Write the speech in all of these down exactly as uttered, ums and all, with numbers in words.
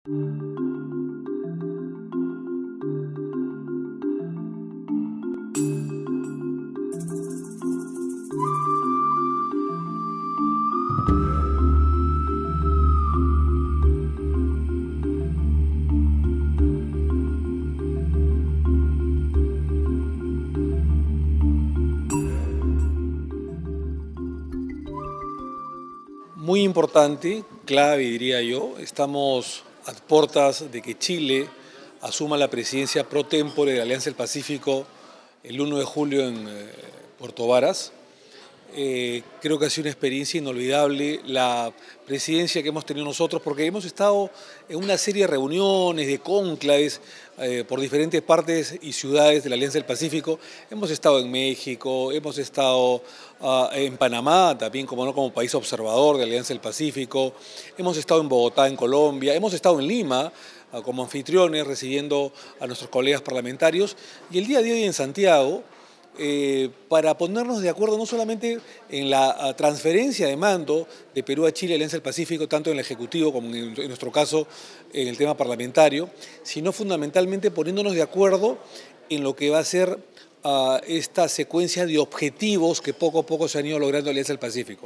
Muy importante, clave diría yo, estamos a puertas de que Chile asuma la presidencia pro tempore de la Alianza del Pacífico el uno de julio en eh, Puerto Varas. Eh, creo que ha sido una experiencia inolvidable la presidencia que hemos tenido nosotros, porque hemos estado en una serie de reuniones, de cónclaves eh, por diferentes partes y ciudades de la Alianza del Pacífico. Hemos estado en México, hemos estado uh, en Panamá, también como, no, como país observador de la Alianza del Pacífico, hemos estado en Bogotá, en Colombia, hemos estado en Lima uh, como anfitriones recibiendo a nuestros colegas parlamentarios, y el día de hoy en Santiago, Eh, para ponernos de acuerdo no solamente en la transferencia de mando de Perú a Chile, Alianza del Pacífico, tanto en el Ejecutivo como en, en nuestro caso en el tema parlamentario, sino fundamentalmente poniéndonos de acuerdo en lo que va a ser uh, esta secuencia de objetivos que poco a poco se han ido logrando en la Alianza del Pacífico.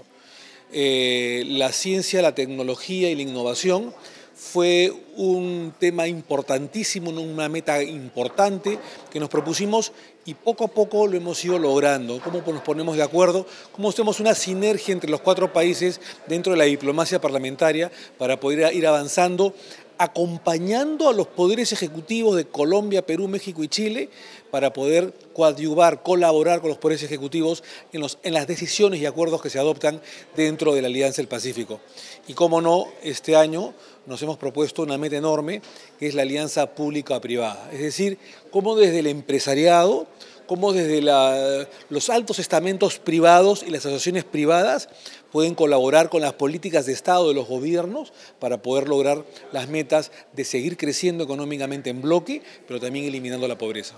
Eh, la ciencia, la tecnología y la innovación fue un tema importantísimo, una meta importante que nos propusimos y poco a poco lo hemos ido logrando. Cómo nos ponemos de acuerdo, cómo hacemos una sinergia entre los cuatro países dentro de la diplomacia parlamentaria para poder ir avanzando, acompañando a los poderes ejecutivos de Colombia, Perú, México y Chile para poder coadyuvar, colaborar con los poderes ejecutivos en, los, en las decisiones y acuerdos que se adoptan dentro de la Alianza del Pacífico. Y cómo no, este año nos hemos propuesto una meta enorme, que es la alianza pública-privada. Es decir, cómo desde el empresariado, cómo desde la, los altos estamentos privados y las asociaciones privadas pueden colaborar con las políticas de Estado de los gobiernos para poder lograr las metas de seguir creciendo económicamente en bloque, pero también eliminando la pobreza.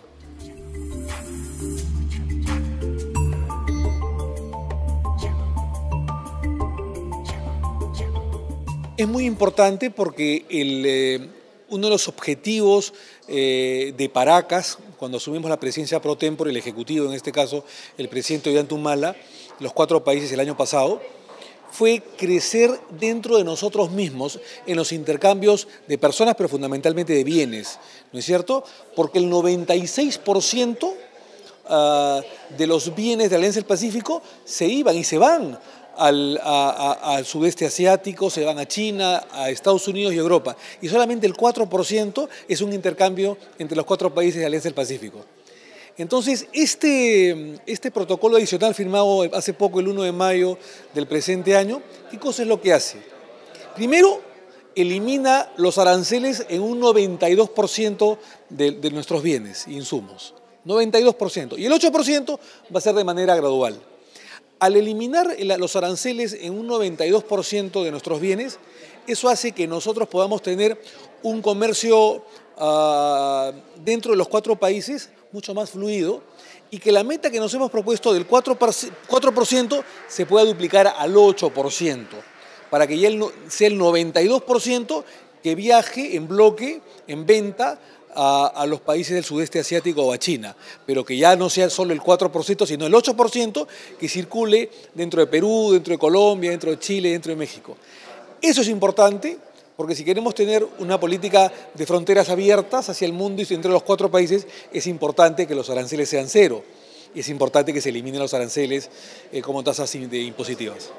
Es muy importante porque el, eh, uno de los objetivos eh, de Paracas, cuando asumimos la presidencia pro tempore, el Ejecutivo, en este caso el presidente Ollanta-Humala, los cuatro países el año pasado, fue crecer dentro de nosotros mismos en los intercambios de personas, pero fundamentalmente de bienes, ¿no es cierto? Porque el noventa y seis por ciento uh, de los bienes de la Alianza del Pacífico se iban y se van Al, a, a, al sudeste asiático, se van a China, a Estados Unidos y Europa. Y solamente el cuatro por ciento es un intercambio entre los cuatro países de la Alianza del Pacífico. Entonces, este, este protocolo adicional firmado hace poco, el uno de mayo del presente año, ¿qué cosa es lo que hace? Primero, elimina los aranceles en un noventa y dos por ciento de, de nuestros bienes e insumos. noventa y dos por ciento. Y el ocho por ciento va a ser de manera gradual. Al eliminar los aranceles en un noventa y dos por ciento de nuestros bienes, eso hace que nosotros podamos tener un comercio uh, dentro de los cuatro países mucho más fluido y que la meta que nos hemos propuesto del cuatro por ciento se pueda duplicar al ocho por ciento, para que ya el, sea el noventa y dos por ciento que viaje en bloque, en venta, A, a los países del sudeste asiático o a China, pero que ya no sea solo el cuatro por ciento, sino el ocho por ciento que circule dentro de Perú, dentro de Colombia, dentro de Chile, dentro de México. Eso es importante porque si queremos tener una política de fronteras abiertas hacia el mundo y entre los cuatro países, es importante que los aranceles sean cero. Y es importante que se eliminen los aranceles eh, como tasas impositivas.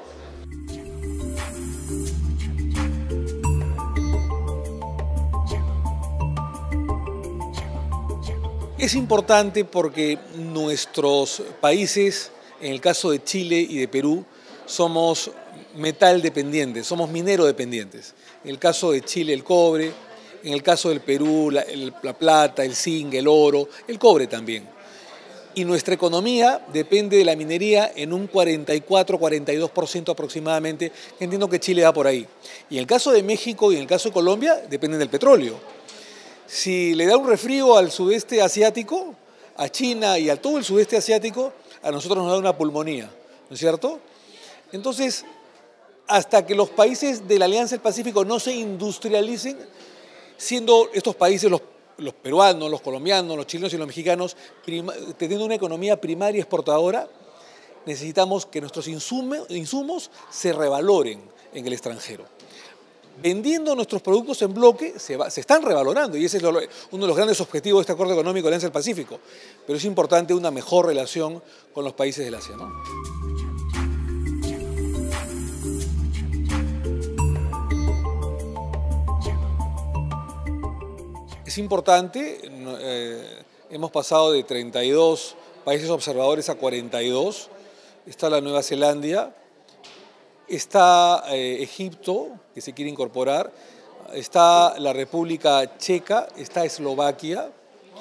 Es importante porque nuestros países, en el caso de Chile y de Perú, somos metal dependientes, somos minero dependientes. En el caso de Chile el cobre, en el caso del Perú la, el, la plata, el zinc, el oro, el cobre también. Y nuestra economía depende de la minería en un cuarenta y cuatro, cuarenta y dos por ciento aproximadamente, que entiendo que Chile va por ahí. Y en el caso de México y en el caso de Colombia dependen del petróleo. Si le da un resfrío al sudeste asiático, a China y a todo el sudeste asiático, a nosotros nos da una pulmonía, ¿no es cierto? Entonces, hasta que los países de la Alianza del Pacífico no se industrialicen, siendo estos países los, los peruanos, los colombianos, los chilenos y los mexicanos, prima, teniendo una economía primaria exportadora, necesitamos que nuestros insumos, insumos se revaloren en el extranjero. Vendiendo nuestros productos en bloque se, va, se están revalorando y ese es lo, uno de los grandes objetivos de este acuerdo económico de la Alianza del Pacífico. Pero es importante una mejor relación con los países del Asia, ¿no? Es importante, eh, hemos pasado de treinta y dos países observadores a cuarenta y dos, está la Nueva Zelanda, está eh, Egipto, que se quiere incorporar, está la República Checa, está Eslovaquia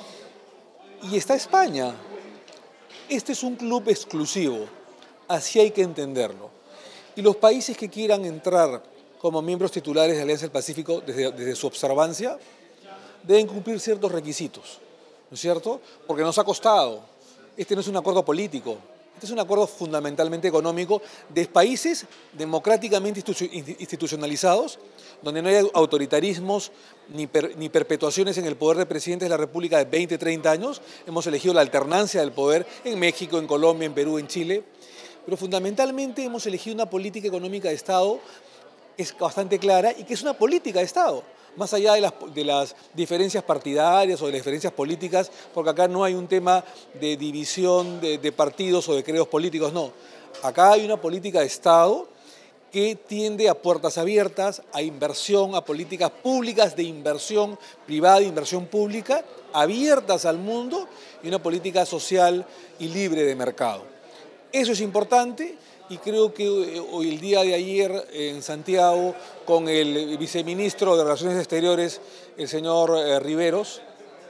y está España. Este es un club exclusivo, así hay que entenderlo. Y los países que quieran entrar como miembros titulares de la Alianza del Pacífico desde, desde su observancia, deben cumplir ciertos requisitos, ¿no es cierto? Porque nos ha costado. Este no es un acuerdo político, este es un acuerdo fundamentalmente económico de países democráticamente institucionalizados, donde no hay autoritarismos ni, per, ni perpetuaciones en el poder de presidentes de la República de veinte, treinta años. Hemos elegido la alternancia del poder en México, en Colombia, en Perú, en Chile. Pero fundamentalmente hemos elegido una política económica de Estado que es bastante clara y que es una política de Estado. Más allá de las, de las diferencias partidarias o de las diferencias políticas, porque acá no hay un tema de división de, de partidos o de credos políticos, no. Acá hay una política de Estado que tiende a puertas abiertas, a inversión, a políticas públicas de inversión privada, inversión pública, abiertas al mundo y una política social y libre de mercado. Eso es importante. Y creo que hoy, el día de ayer en Santiago, con el viceministro de Relaciones Exteriores, el señor eh, Riveros,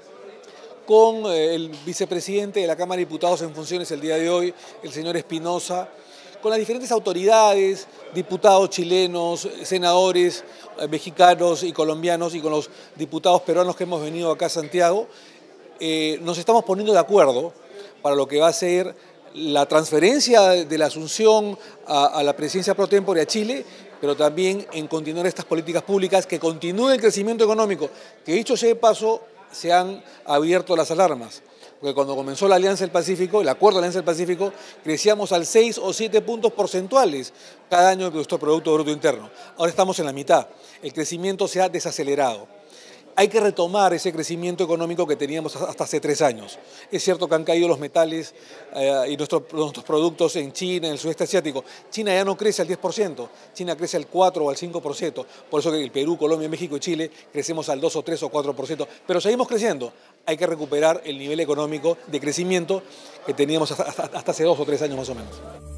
con eh, el vicepresidente de la Cámara de Diputados en funciones el día de hoy, el señor Espinosa, con las diferentes autoridades, diputados chilenos, senadores eh, mexicanos y colombianos y con los diputados peruanos que hemos venido acá a Santiago, eh, nos estamos poniendo de acuerdo para lo que va a ser la transferencia de la asunción a, a la presidencia pro tempore a Chile, pero también en continuar estas políticas públicas, que continúe el crecimiento económico, que dicho sea de paso, se han abierto las alarmas. Porque cuando comenzó la Alianza del Pacífico, el acuerdo de la Alianza del Pacífico, crecíamos al seis o siete puntos porcentuales cada año de nuestro Producto Bruto Interno. Ahora estamos en la mitad. El crecimiento se ha desacelerado. Hay que retomar ese crecimiento económico que teníamos hasta hace tres años. Es cierto que han caído los metales eh, y nuestros, nuestros productos en China, en el sudeste asiático. China ya no crece al diez por ciento, China crece al cuatro o al cinco por ciento. Por eso que el Perú, Colombia, México y Chile crecemos al dos o tres o cuatro por ciento. Pero seguimos creciendo. Hay que recuperar el nivel económico de crecimiento que teníamos hasta, hasta, hasta hace dos o tres años más o menos.